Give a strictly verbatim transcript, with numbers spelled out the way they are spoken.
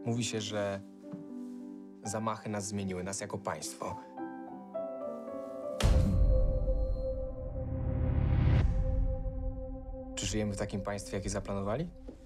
Mówi się, że zamachy nas zmieniły, nas jako państwo. Czy żyjemy w takim państwie, jakie zaplanowali?